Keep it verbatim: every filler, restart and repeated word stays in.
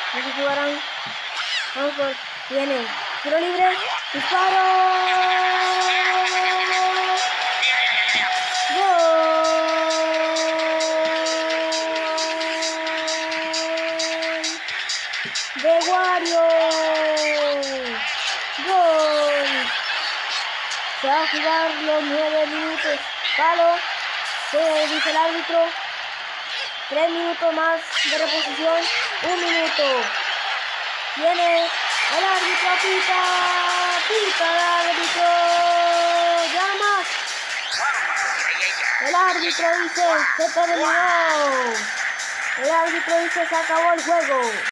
No se jugarán. Vamos por. Viene. Tiro libre. Disparo. Gol. De Wario. Gol. Se va a jugar los nueve minutos. Palo. Se dice el árbitro. Tres minutos más de reposición. Un minuto. Viene el árbitro, pita. Pita el árbitro. Ya no más. El árbitro dice, se terminó. El árbitro dice, se acabó el juego.